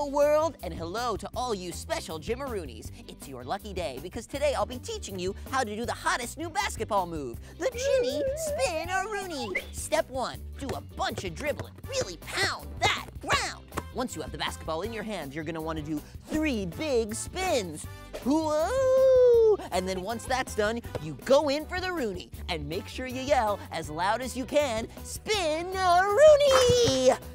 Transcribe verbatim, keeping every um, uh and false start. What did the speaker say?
Hello world, and hello to all you special Jimmaroonies. It's your lucky day because today I'll be teaching you how to do the hottest new basketball move, the Jimmy Spin-a-Rooney. Step one, do a bunch of dribbling. Really pound that ground. Once you have the basketball in your hands, you're gonna wanna do three big spins. Whoa! And then once that's done, you go in for the Rooney. And make sure you yell as loud as you can, Spin-a-Rooney!